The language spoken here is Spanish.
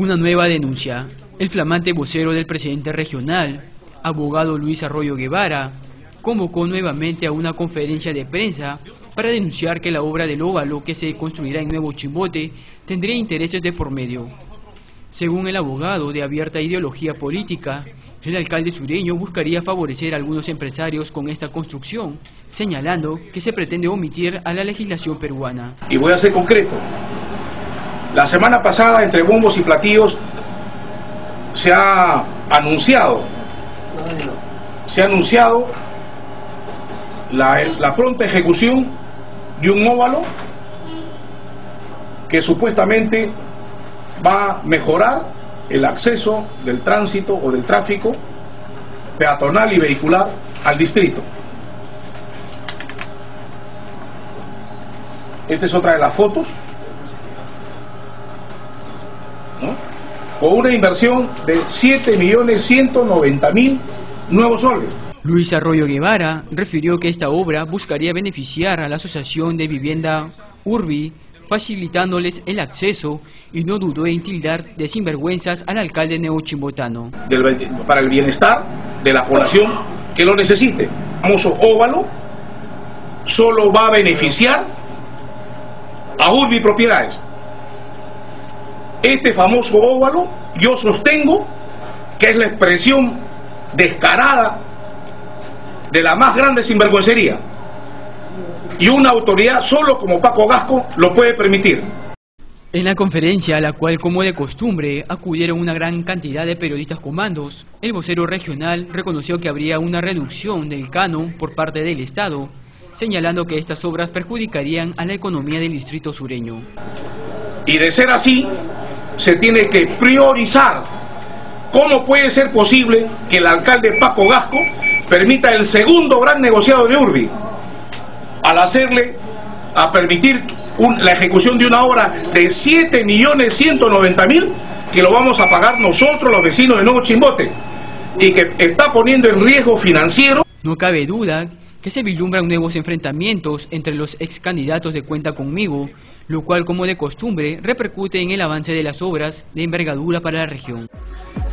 Una nueva denuncia. El flamante vocero del presidente regional, abogado Luis Arroyo Guevara, convocó nuevamente a una conferencia de prensa para denunciar que la obra del óvalo que se construirá en Nuevo Chimbote tendría intereses de por medio. Según el abogado de abierta ideología política, el alcalde sureño buscaría favorecer a algunos empresarios con esta construcción, señalando que se pretende omitir a la legislación peruana. Y voy a ser concreto. La semana pasada, entre bombos y platillos, se ha anunciado la pronta ejecución de un óvalo que supuestamente va a mejorar el acceso del tránsito o del tráfico peatonal y vehicular al distrito. Esta es otra de las fotos, ¿no? Con una inversión de 7.190.000 nuevos soles. Luis Arroyo Guevara refirió que esta obra buscaría beneficiar a la Asociación de Vivienda Urbi, facilitándoles el acceso, y no dudó en tildar de sinvergüenzas al alcalde neochimbotano. Para el bienestar de la población que lo necesite. El famoso óvalo solo va a beneficiar a Urbi Propiedades. Este famoso óvalo yo sostengo que es la expresión descarada de la más grande sinvergüencería, y una autoridad solo como Paco Gasco lo puede permitir. En la conferencia, a la cual como de costumbre acudieron una gran cantidad de periodistas comandos, el vocero regional reconoció que habría una reducción del canon por parte del Estado, señalando que estas obras perjudicarían a la economía del distrito sureño. Y de ser así, se tiene que priorizar. ¿Cómo puede ser posible que el alcalde Paco Gasco permita el segundo gran negociado de Urbi al permitir la ejecución de una obra de 7.190.000 que lo vamos a pagar nosotros, los vecinos de Nuevo Chimbote, y que está poniendo en riesgo financiero? No cabe duda que se vislumbran nuevos enfrentamientos entre los ex candidatos de Cuenta Conmigo, lo cual como de costumbre repercute en el avance de las obras de envergadura para la región.